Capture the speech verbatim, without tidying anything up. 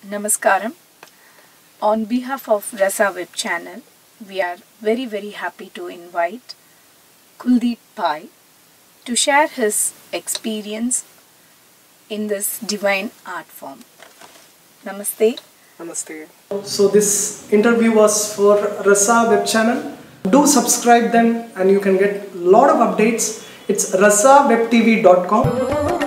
Namaskaram. On behalf of Rasa Web Channel, we are very very happy to invite Kuldeep Pai to share his experience in this divine art form. Namaste. Namaste. So this interview was for Rasa Web Channel. Do subscribe them and you can get a lot of updates. It's rasa web t v dot com.